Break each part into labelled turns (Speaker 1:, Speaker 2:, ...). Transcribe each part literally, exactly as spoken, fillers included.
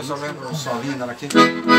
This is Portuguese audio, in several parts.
Speaker 1: pessoal vem o solinho dela aqui.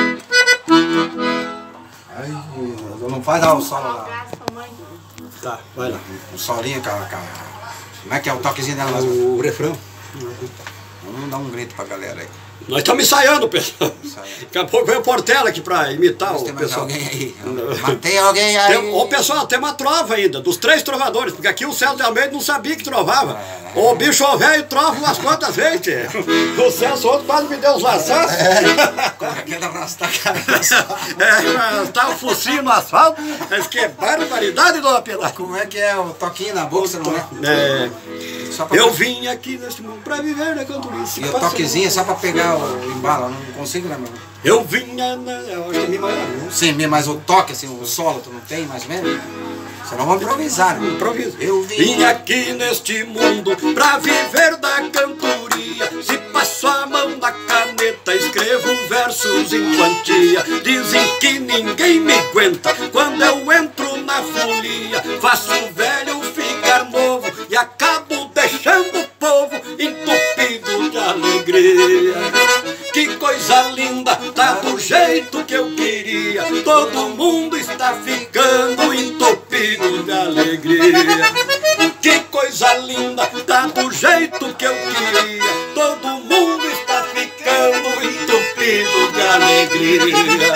Speaker 1: Aí, não faz dar o solo lá.
Speaker 2: Tá, vai lá.
Speaker 1: O solinho, cara, cara. Como é que é o toquezinho dela?
Speaker 2: O, o refrão.
Speaker 1: Vamos dar um grito pra galera aí.
Speaker 2: Nós estamos ensaiando, pessoal. Daqui a pouco vem o Portela aqui pra imitar
Speaker 1: Mas
Speaker 2: o
Speaker 1: tem mais
Speaker 2: pessoal.
Speaker 1: alguém aí. Mas tem alguém aí.
Speaker 2: Tem, ô pessoal, tem uma trova ainda, dos três trovadores, porque aqui o Celso de Almeida não sabia que trovava. É. O bicho velho trova umas quantas vezes, tchê. O Celso outro quase me deu os laçados.
Speaker 1: É. Quer arrastar a cabeça.
Speaker 2: É, arrastar o focinho no asfalto. Mas que barbaridade, dona Pilar.
Speaker 1: Como é que é o toquinho na boca, você não é?
Speaker 2: É. Eu vim aqui neste mundo pra viver na cantoria.
Speaker 1: E o toquezinho é só pra pegar o embalo, não consigo lembrar.
Speaker 2: Eu vinha na... Eu acho que é Mi maior, né?
Speaker 1: Sim, mas o toque, assim, o solo, tu não tem mais ou menos? Senão vamos improvisar, né?
Speaker 2: Improviso.
Speaker 1: Eu vim...
Speaker 2: vim aqui neste mundo pra viver da cantoria. Se passo a mão na caneta, escrevo versos em quantia. Dizem que ninguém me aguenta quando eu entro na folia. Faço o velho ficar novo e acabo deixando o povo entupido de alegria. Que coisa linda, tá do jeito que eu queria. Todo mundo está ficando entupido de alegria. Que coisa linda, tá do jeito que eu queria. Todo mundo está ficando entupido de alegria.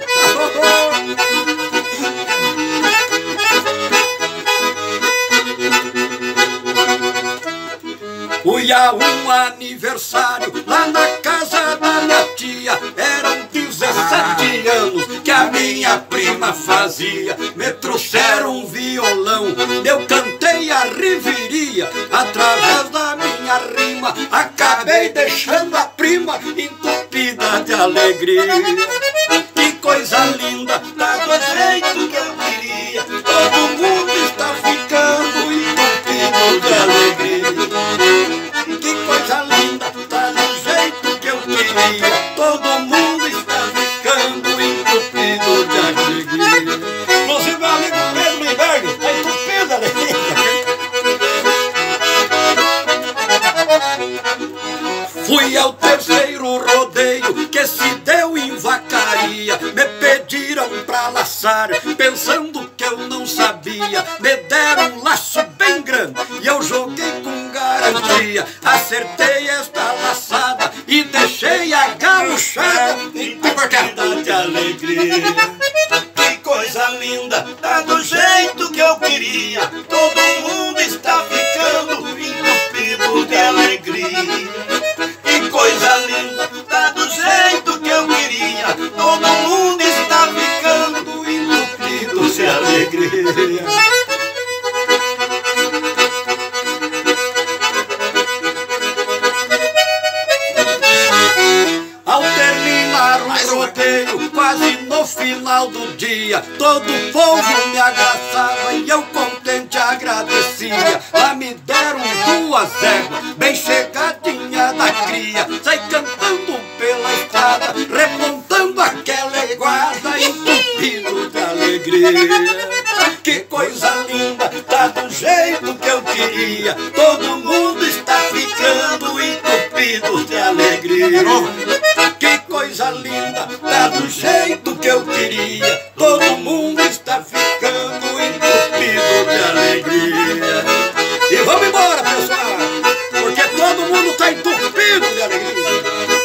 Speaker 2: Fui a um aniversário lá na casa da minha tia. Eram dezessete anos que a minha prima fazia. Me trouxeram um violão, eu cantei a reveria. Através da minha rima, acabei deixando a prima entupida de alegria. Que coisa linda, tá do jeito que eu queria. Todo mundo está ficando entupido de alegria. Que coisa linda, tá do jeito que eu queria. Todo mundo está ficando entupido de alegria. Inclusive meu amigo Pedro Limberg tá entupido de alegria. Fui ao terceiro rodeio que se deu em Vacaria. Me pediram pra laçar, pensando que eu não sabia. Me deram um laço bem grande e eu joguei com garantia. Acertei esta laçada e deixei a gauchada entupida de alegria. Que coisa linda, tá do jeito que eu queria. Todo mundo está ficando entupido de alegria. Que coisa linda, tá do jeito que eu queria. Todo mundo está ficando entupido de alegria. Ao terminar o rodeio, quase no final do dia, todo o povo me abraçava e eu contente agradecia. Lá me deram duas éguas, bem chegadinha da cria. Saí cantando pela estrada, remontando aquela eguada, entupido de alegria. Que coisa linda, tá do jeito que eu queria. Todo mundo está ficando entupido de alegria. Que coisa linda, tá do jeito que eu queria. Todo mundo está ficando entupido de alegria. E vamos embora, pessoal, porque todo mundo está entupido de alegria.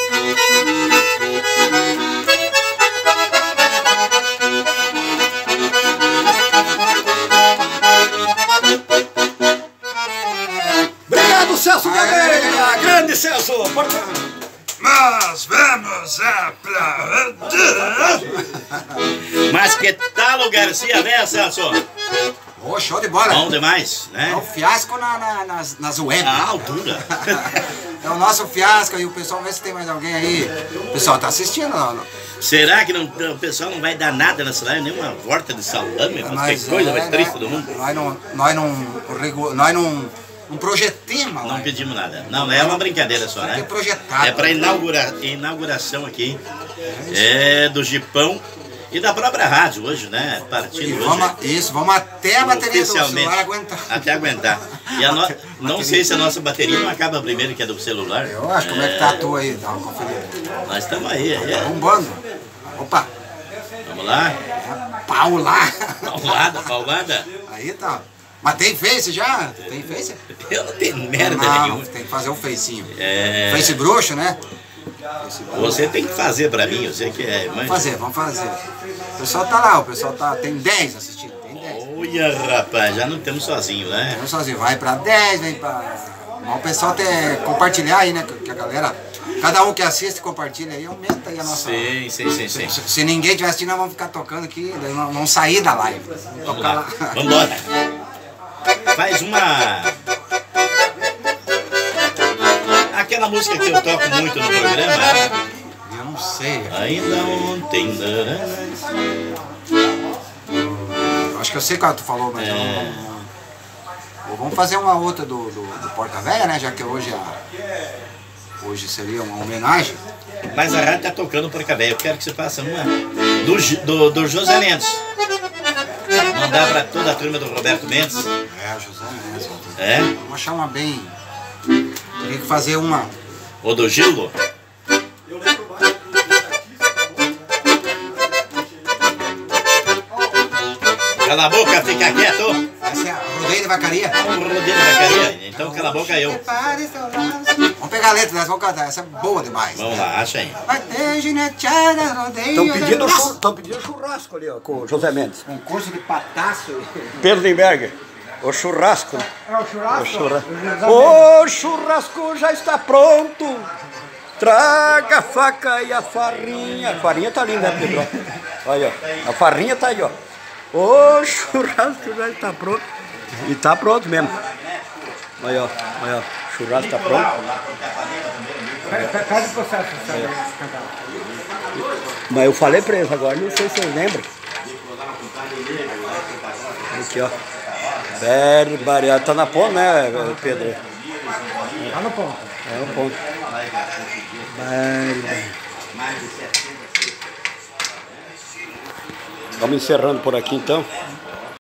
Speaker 2: Obrigado, Celso Gabeira, grande Celso.
Speaker 3: Nós vamos aplaudir.
Speaker 4: Mas que tal o Garcia, né, Celso?
Speaker 1: Ô, show de bola.
Speaker 4: Bom demais, né?
Speaker 1: É um fiasco na, na, nas, nas web.
Speaker 4: A altura.
Speaker 1: É o nosso fiasco e o pessoal vê se tem mais alguém aí. O pessoal tá assistindo, não? não?
Speaker 4: Será que não, o pessoal não vai dar nada nessa live? Nenhuma volta de salame? Qualquer coisa mais triste do mundo?
Speaker 1: Nós não, nós não, nós não, não projetemos.
Speaker 4: Não pedimos nada. Não, é uma brincadeira só, né?
Speaker 1: É projetado.
Speaker 4: É para inaugura, inauguração aqui é, do Jipão E da própria rádio hoje, né? Partindo
Speaker 1: E
Speaker 4: hoje.
Speaker 1: vamos, isso, vamos até a bateria do
Speaker 4: Oficialmente,
Speaker 1: celular aguentar.
Speaker 4: até aguentar. E a no... não sei se a nossa bateria não acaba primeiro que a do celular.
Speaker 1: Eu acho, como é que tá a tua aí? Dá uma conferida.
Speaker 4: Nós estamos aí.
Speaker 1: Tá
Speaker 4: É.
Speaker 1: bombando. Opa,
Speaker 4: Vamos lá.
Speaker 1: pau lá.
Speaker 4: Paulada, paulada.
Speaker 1: Aí tá. Mas tem Face já? Tem Face?
Speaker 4: Eu não tenho merda
Speaker 1: Não,
Speaker 4: nenhuma.
Speaker 1: tem que fazer o Facinho.
Speaker 4: É.
Speaker 1: Face bruxo, né?
Speaker 4: Você tem que fazer pra mim, eu sei que é.
Speaker 1: Vamos
Speaker 4: Mas...
Speaker 1: fazer, vamos fazer. O pessoal tá lá, o pessoal tá. Tem dez assistindo, tem dez.
Speaker 4: Olha, rapaz, já não estamos sozinhos, né?
Speaker 1: Não sozinho, vai pra dez, vem pra. Mas o pessoal tem compartilhar aí, né? Que a galera. Cada um que assiste compartilha aí, aumenta aí a nossa.
Speaker 4: Sim, sim, sim, sim.
Speaker 1: Se, se ninguém estiver assistindo, nós vamos ficar tocando aqui, daí nós vamos sair da live. Vamos
Speaker 4: Vamos
Speaker 1: tocar
Speaker 4: lá.
Speaker 1: lá.
Speaker 4: Vamos embora. Faz uma. Aquela música que eu toco muito no programa.
Speaker 1: Eu não sei.
Speaker 4: Ainda ontem.
Speaker 1: Eu acho que eu sei qual tu falou, mas eu não.
Speaker 4: É.
Speaker 1: não- Ou vamos fazer uma outra do, do, do Porta Velha, né? Já que hoje a. Hoje seria uma homenagem.
Speaker 4: Mas a rádio tá tocando por cabé. Eu quero que você faça uma do, Gi- do, do José Mendes. Mandar pra toda a turma do Roberto Mendes.
Speaker 1: É, José Mendes.
Speaker 4: É?
Speaker 1: Vamos achar uma bem. Teria que fazer uma.
Speaker 4: Ou do Gilo. Cala a boca, fica quieto.
Speaker 1: Essa é a rodeio de vacaria.
Speaker 4: O rodeio da vacaria. Então cala a boca eu.
Speaker 1: Vamos pegar a letra dessa, vamos cantar. Essa é boa demais.
Speaker 4: Vamos lá, acha aí.
Speaker 1: Vai ter gineteada, rodeio.
Speaker 2: Estão
Speaker 1: de
Speaker 2: pedindo,
Speaker 1: braço.
Speaker 2: chur, tão pedindo churrasco ali, ó, com o José Mendes.
Speaker 1: Concurso de pataço.
Speaker 2: Pedro Limberger, o churrasco.
Speaker 1: É o churrasco?
Speaker 2: O churrasco. O churrasco já está pronto. Traga a faca e a farinha. A farinha tá linda, né, Pedro? Olha, ó. A farinha tá aí, ó. O churrasco já está pronto. E tá pronto mesmo. Olha, ó. Olha, ó. O churrasco tá pronto.
Speaker 1: Faz o processo, sabe?
Speaker 2: Mas eu falei pra eles agora, não sei se vocês lembram. Aqui, ó. Barbaridade. Tá na ponta, né, Pedro?
Speaker 1: Tá no ponto.
Speaker 2: É no ponto. Barbaridade. Vamos encerrando por aqui então.